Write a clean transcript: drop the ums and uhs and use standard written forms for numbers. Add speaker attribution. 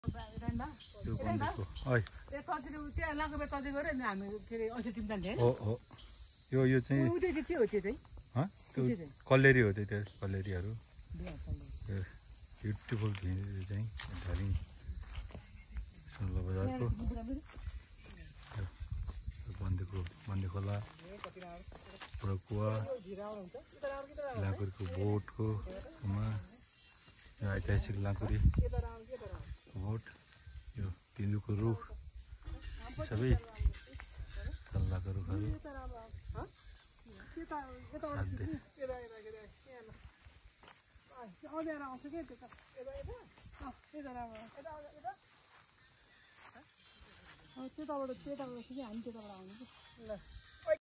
Speaker 1: त्यो बन्देको ओइ यो चाहिँ त्यो कल्लेरी हो त्यो कल्लेरीहरू ब्युटिफुल भ्यू चाहिँ धारिङ सुनला बजारको बन्दे खोला पुरा लाँकुरीको बोटको ऐतिहासिक लाँकुरी बोट यो तिन्दुको रुख सबै सल्लाहको रुखहरू
Speaker 2: त्यताबाट हामी त्यताबाट आउने